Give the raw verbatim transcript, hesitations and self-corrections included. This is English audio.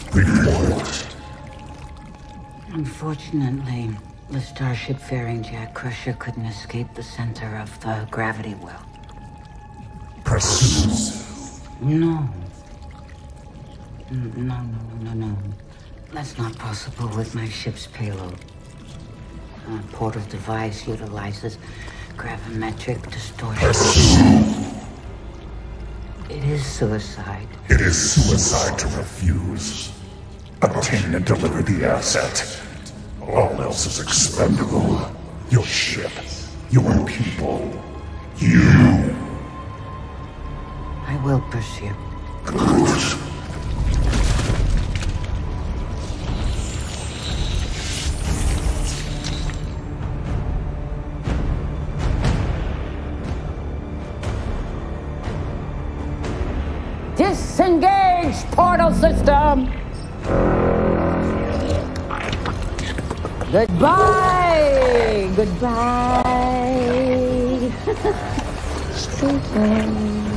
Report. Unfortunately, the starship-faring Jack Crusher couldn't escape the center of the gravity well. Pursues. No. No, no, no, no, no. That's not possible with my ship's payload. A portal device utilizes gravimetric distortion. Pursue. It is suicide. It is suicide to refuse. Obtain and deliver the asset. All else is expendable. Your ship, your people, you. I will pursue. Good. Disengage portal system! Goodbye! Goodbye! Stay tuned.